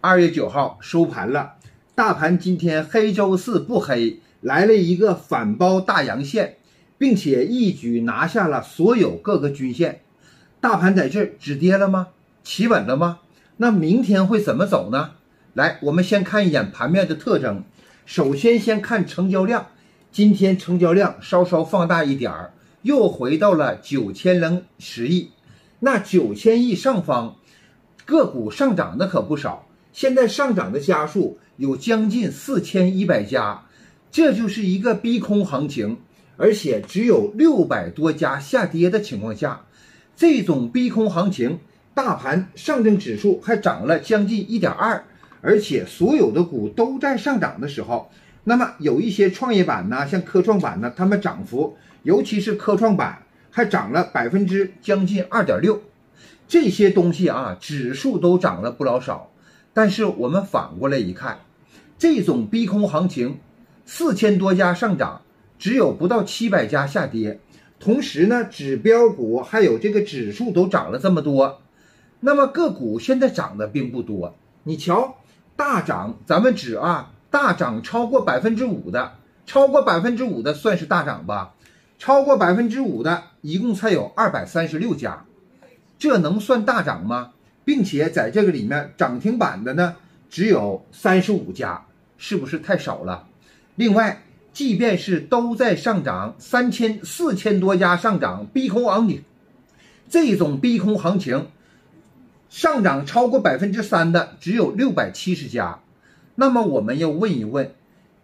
2月9号收盘了，大盘今天黑周四不黑，来了一个反包大阳线，并且一举拿下了所有各个均线。大盘在这止跌了吗？企稳了吗？那明天会怎么走呢？来，我们先看一眼盘面的特征。首先先看成交量，今天成交量稍稍放大一点儿，又回到了9010亿。那9000亿上方，个股上涨的可不少。现在上涨的家数有将近4100家，这就是一个逼空行情，而且只有600多家下跌的情况下，这种逼空行情，大盘上证指数还涨了将近1.2，而且所有的股都在上涨的时候，那么有一些创业板呢，像科创板呢，它们涨幅，尤其是科创板还涨了将近2.6%，这些东西啊，指数都涨了不老少。但是我们反过来一看，这种逼空行情，4000多家上涨，只有不到700家下跌。同时呢，指标股还有这个指数都涨了这么多，那么个股现在涨的并不多。你瞧，大涨，咱们指啊，大涨超过5%的，超过5%的算是大涨吧？超过5%的，一共才有236家，这能算大涨吗？并且在这个里面涨停板的呢，只有35家，是不是太少了？另外，即便是都在上涨，4000多家上涨，逼空行情，这种逼空行情，上涨超过3%的只有670家。那么我们要问一问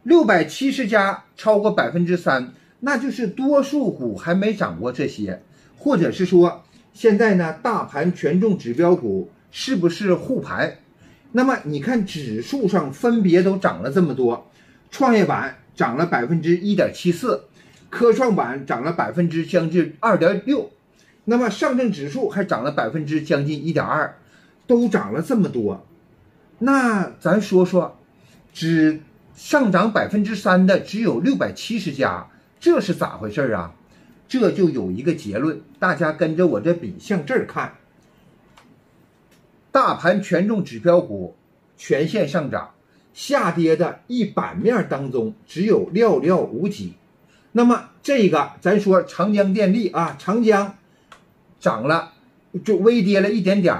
，670家超过3%，那就是多数股还没涨过这些，或者是说，现在呢，大盘权重指标股是不是护盘？那么你看指数上分别都涨了这么多，创业板涨了1.74%，科创板涨了将近2.6%，那么上证指数还涨了将近1.2%，都涨了这么多。那咱说说，只上涨3%的只有670家，这是咋回事啊？这就有一个结论，大家跟着我这笔向这儿看，大盘权重指标股全线上涨，下跌的一版面当中只有寥寥无几。那么这个咱说长江电力啊，长江涨了，就微跌了一点点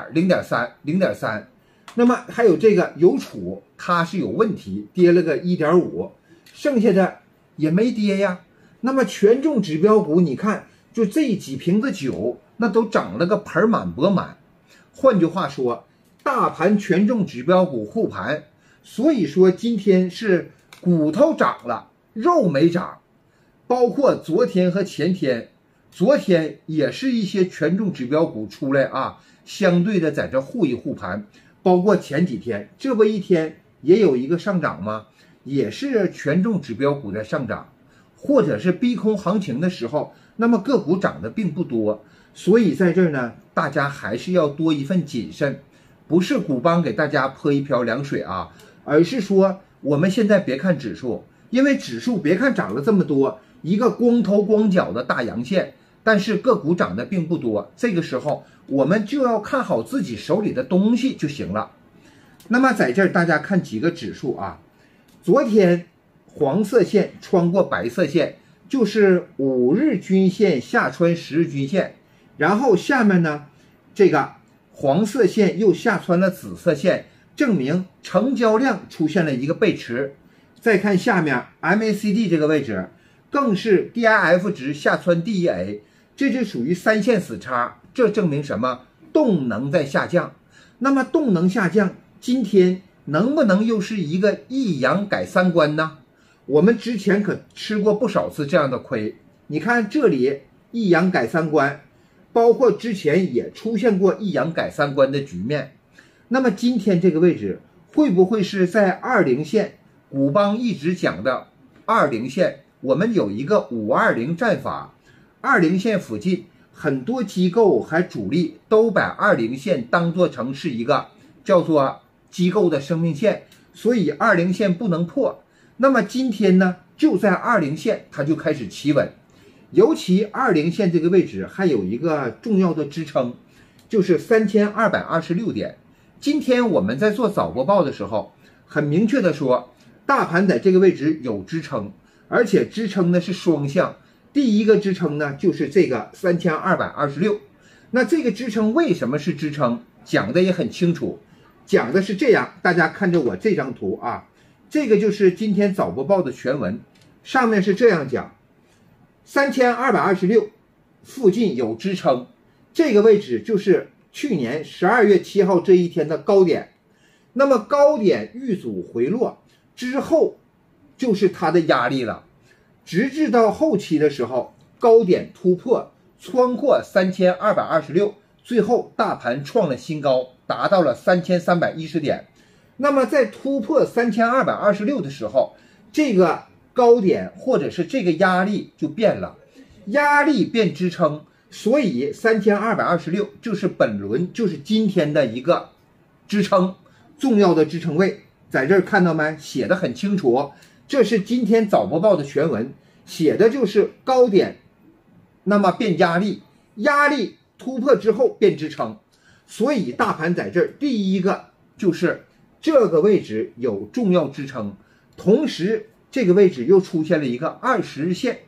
0.3，那么还有这个邮储，它是有问题，跌了个1.5，剩下的也没跌呀。那么权重指标股，你看就这几瓶子酒，那都涨了个盆满钵满。换句话说，大盘权重指标股护盘，所以说今天是骨头涨了，肉没涨。包括昨天和前天，昨天也是一些权重指标股出来啊，相对的在这护一护盘。包括前几天，这不一天也有一个上涨吗？也是权重指标股在上涨。或者是逼空行情的时候，那么个股涨得并不多，所以在这儿呢，大家还是要多一份谨慎，不是股帮给大家泼一瓢凉水啊，而是说我们现在别看指数，因为指数别看涨了这么多，一个光头光脚的大阳线，但是个股涨得并不多，这个时候我们就要看好自己手里的东西就行了。那么在这儿大家看几个指数啊，昨天黄色线穿过白色线，就是5日均线下穿10日均线，然后下面呢，这个黄色线又下穿了紫色线，证明成交量出现了一个背驰。再看下面 MACD 这个位置，更是 DIF 值下穿DEA， 这就属于3线死叉，这证明什么？动能在下降。那么动能下降，今天能不能又是一个一阳改三观呢？我们之前可吃过不少次这样的亏，你看这里一阳改三观，包括之前也出现过一阳改三观的局面。那么今天这个位置会不会是在20线？股帮一直讲的20线，我们有一个520战法，20线附近很多机构还主力都把20线当作成是一个叫做机构的生命线，所以20线不能破。那么今天呢，就在20线它就开始企稳，尤其20线这个位置还有一个重要的支撑，就是3226点， 今天我们在做早播报的时候，很明确的说，大盘在这个位置有支撑，而且支撑呢是双向。第一个支撑呢就是这个3226，那这个支撑为什么是支撑？讲的也很清楚，讲的是这样，大家看着我这张图啊，这个就是今天早播报的全文，上面是这样讲，3226附近有支撑，这个位置就是去年12月7号这一天的高点，那么高点遇阻回落之后，就是它的压力了，直至到后期的时候，高点突破，穿过3226，最后大盘创了新高，达到了3310点。那么在突破3226的时候，这个高点或者是这个压力就变了，压力变支撑，所以3226就是本轮就是今天的一个支撑，重要的支撑位，在这儿看到没？写的很清楚，这是今天早播报的全文，写的就是高点，那么变压力，压力突破之后变支撑，所以大盘在这儿第一个就是这个位置有重要支撑，同时这个位置又出现了一个20日线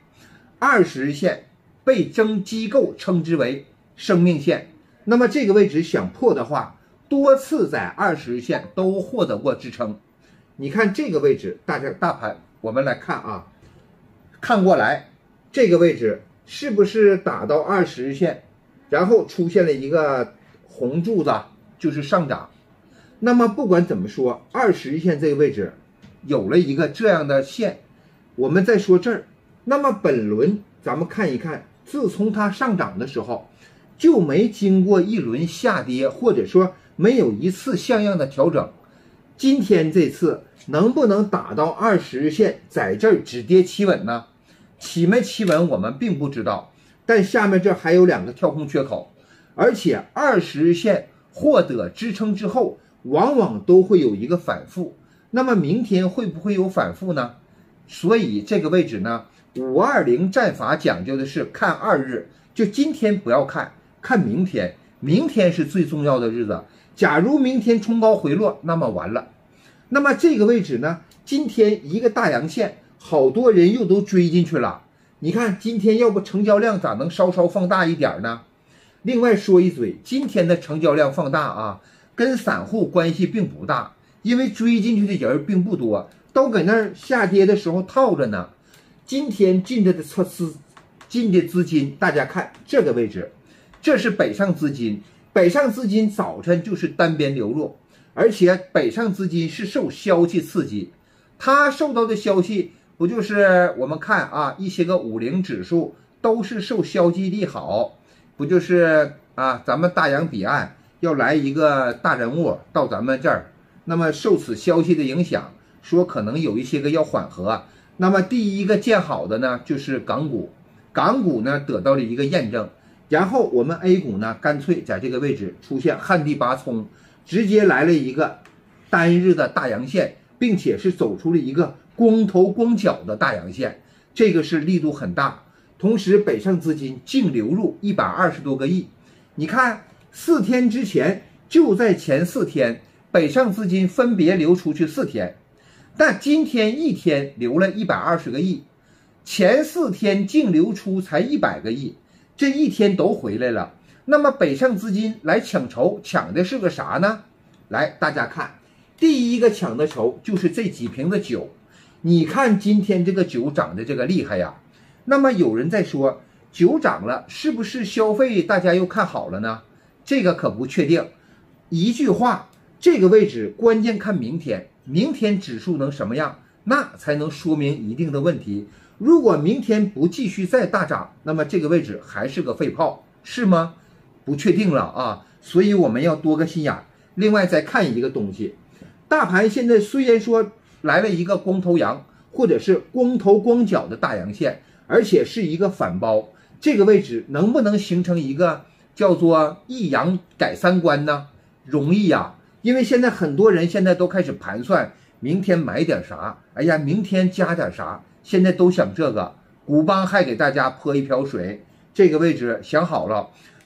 ，20日线被征机构称之为生命线，那么这个位置想破的话，多次在20日线都获得过支撑。你看这个位置，大盘我们来看啊，看过来这个位置是不是打到20日线，然后出现了一个红柱子，就是上涨。那么不管怎么说，20日线这个位置有了一个这样的线，我们再说这儿，那么本轮咱们看一看，自从它上涨的时候，就没经过一轮下跌，或者说没有一次像样的调整。今天这次能不能打到20日线，在这儿止跌企稳呢？企没企稳我们并不知道，但下面这还有2个跳空缺口，而且20日线获得支撑之后，往往都会有一个反复。那么明天会不会有反复呢？所以这个位置呢，520战法讲究的是看2日，就今天不要看，看明天，明天是最重要的日子。假如明天冲高回落，那么完了。那么这个位置呢，今天一个大阳线，好多人又都追进去了。你看今天要不成交量咋能稍稍放大一点呢？另外说一嘴，今天的成交量放大啊，跟散户关系并不大，因为追进去的人并不多，都搁那儿下跌的时候套着呢。今天进的资金，大家看这个位置，这是北上资金，北上资金早晨就是单边流入，而且北上资金是受消息刺激，它受到的消息不就是我们看啊，一些个50指数都是受消息利好，不就是啊，咱们大洋彼岸要来一个大人物到咱们这儿，那么受此消息的影响，说可能有一些个要缓和，那么第一个见好的呢就是港股，港股呢得到了一个验证，然后我们 A 股呢干脆在这个位置出现旱地拔葱，直接来了一个单日的大阳线，并且是走出了一个光头光脚的大阳线，这个是力度很大。同时北上资金净流入120多个亿，你看4天之前，就在前4天北上资金分别流出去4天，但今天一天流了120个亿，前4天净流出才100个亿，这一天都回来了。那么北上资金来抢筹，抢的是个啥呢？来，大家看，第一个抢的筹就是这几瓶的酒。你看今天这个酒涨的这个厉害呀。那么有人在说，酒涨了，是不是消费大家又看好了呢？这个可不确定。一句话，这个位置关键看明天，明天指数能什么样，那才能说明一定的问题。如果明天不继续再大涨，那么这个位置还是个废炮，是吗？不确定了啊，所以我们要多个心眼。另外再看一个东西，大盘现在虽然说来了一个光头阳，或者是光头光脚的大阳线，而且是一个反包，这个位置能不能形成一个叫做一阳改三观呢？容易呀，因为现在很多人现在都开始盘算明天买点啥，哎呀，明天加点啥，现在都想这个。古邦还给大家泼一瓢水，这个位置想好了，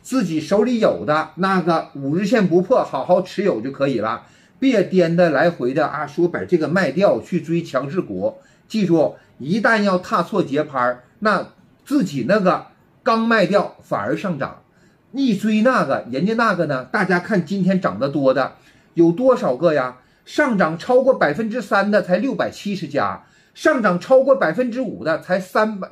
自己手里有的那个5日线不破，好好持有就可以了，别颠的来回的啊，说把这个卖掉去追强势股。记住，一旦要踏错节拍，那自己那个刚卖掉反而上涨，一追那个人家那个呢，大家看今天涨得多的有多少个呀？上涨超过3%的才670家，上涨超过5%的才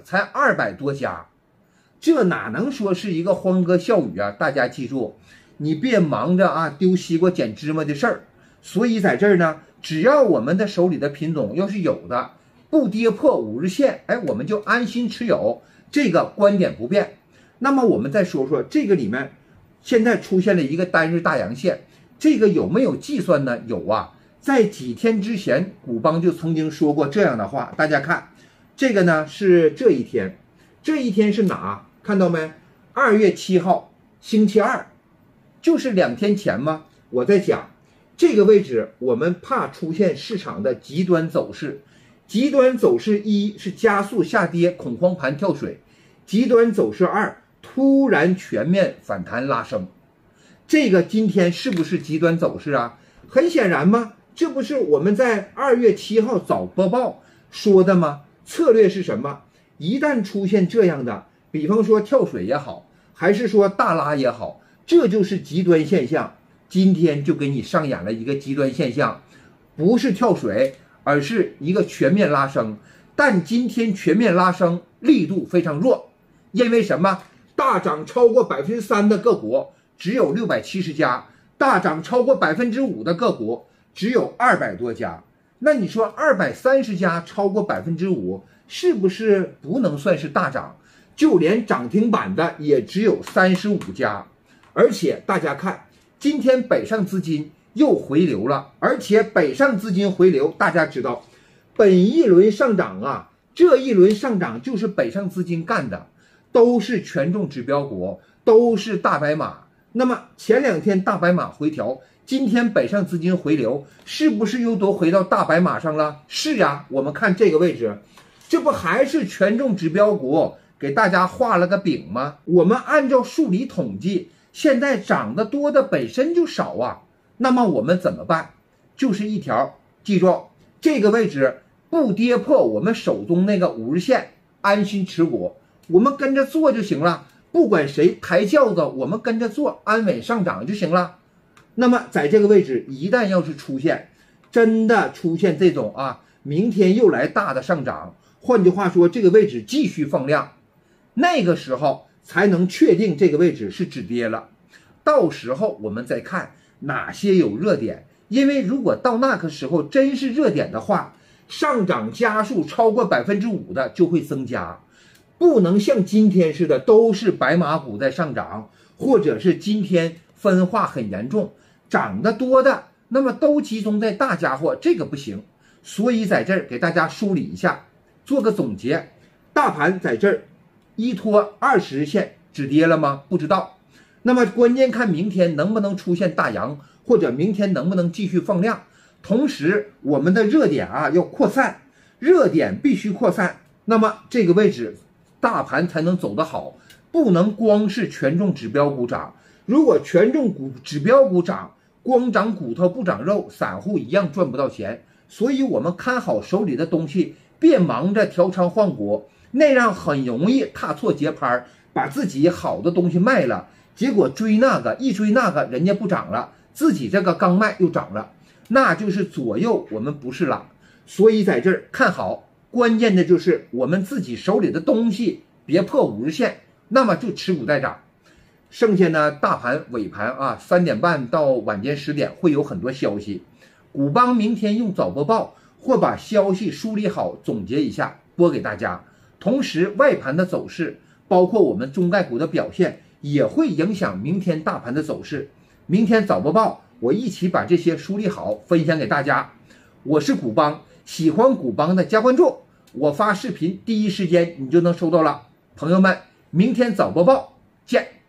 200多家，这哪能说是一个欢歌笑语啊？大家记住，你别忙着啊丢西瓜捡芝麻的事儿。所以在这儿呢，只要我们的手里的品种要是有的不跌破5日线，哎，我们就安心持有，这个观点不变。那么我们再说说这个里面，现在出现了一个单日大阳线，这个有没有计算呢？有啊，在几天之前，古邦就曾经说过这样的话。大家看，这个呢是这一天，这一天是哪？看到没？2月7号，星期二，就是2天前吗？我在讲这个位置，我们怕出现市场的极端走势。极端走势一是加速下跌，恐慌盘跳水；极端走势二，突然全面反弹拉升。这个今天是不是极端走势啊？很显然吗？这不是我们在2月7号早播报说的吗？策略是什么？一旦出现这样的，比方说跳水也好，还是说大拉也好，这就是极端现象。今天就给你上演了一个极端现象，不是跳水，而是一个全面拉升。但今天全面拉升力度非常弱，因为什么？大涨超过3%的个股只有670家，大涨超过5%的个股只有200多家。那你说230家超过5%，是不是不能算是大涨？就连涨停板的也只有35家。而且大家看，今天北上资金又回流了，而且北上资金回流，大家知道本一轮上涨啊，这一轮上涨就是北上资金干的，都是权重指标股，都是大白马。那么前2天大白马回调，今天北上资金回流，是不是又都回到大白马上了？是呀，我们看这个位置，这不还是权重指标股给大家画了个饼吗？我们按照数理统计，现在涨得多的本身就少啊，那么我们怎么办？就是一条，记住这个位置不跌破我们手中那个5日线，安心持股，我们跟着做就行了。不管谁抬轿子，我们跟着做，安稳上涨就行了。那么在这个位置，一旦要是真的出现这种啊，明天又来大的上涨，换句话说，这个位置继续放量，那个时候才能确定这个位置是止跌了。到时候我们再看哪些有热点，因为如果到那个时候真是热点的话，上涨家数超过5%的就会增加。不能像今天似的都是白马股在上涨，或者是今天分化很严重，涨得多的那么都集中在大家伙，这个不行。所以在这儿给大家梳理一下，做个总结。大盘在这儿依托20日线止跌了吗？不知道。那么关键看明天能不能出现大阳，或者明天能不能继续放量。同时我们的热点啊要扩散，热点必须扩散，那么这个位置大盘才能走得好，不能光是权重指标股涨。如果权重指标股涨，光长骨头不长肉，散户一样赚不到钱。所以我们看好手里的东西，别忙着调仓换股，那样很容易踏错节拍，把自己好的东西卖了，结果追那个，一追那个人家不涨了，自己这个刚卖又涨了，那就是左右我们不是了。所以在这儿看好，关键的就是我们自己手里的东西别破5日线，那么就持股待涨。剩下呢，大盘尾盘啊，3点半到晚间10点会有很多消息。古邦明天用早播报或把消息梳理好，总结一下播给大家。同时外盘的走势，包括我们中概股的表现，也会影响明天大盘的走势。明天早播报我一起把这些梳理好，分享给大家。我是古邦，喜欢古邦的加关注，我发视频第一时间你就能收到了。朋友们，明天早播报见。